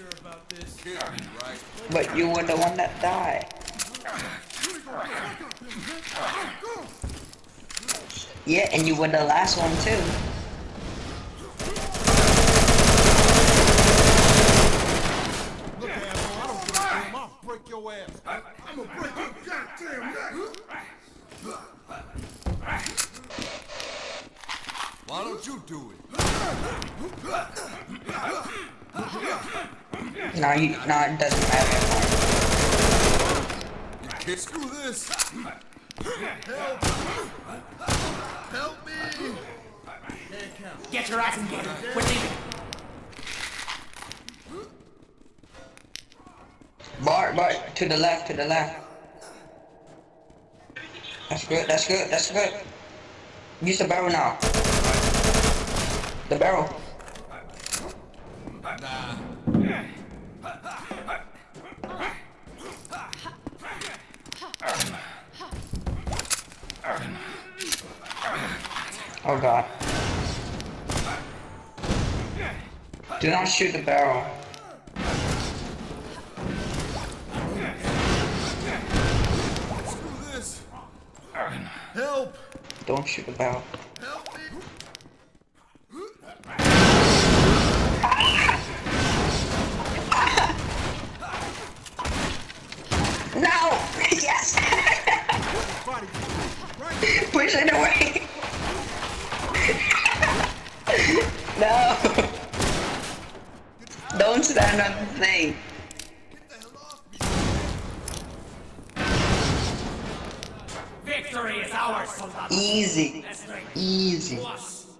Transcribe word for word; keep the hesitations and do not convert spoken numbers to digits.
But you were the one that died. Yeah, and you were the last one too. Look, asshole, I don't give a damn. I'll break your ass. I'm gonna break your goddamn neck. Why don't you do it? No, you, no, it doesn't matter. You can't screw this. Help! Help me! Get your ass in gear. We're leaving. Bart, Bart, to the left, to the left. That's good, that's good, that's good. Use the barrel now. The barrel. Nah. Oh god. Do not shoot the barrel. Screw this. Help! Don't shoot the barrel. Help me! No! Yes! Push it away! No! Don't stand on the thing. Victory is ours, soldados. Easy. Let's drink. Easy. To us.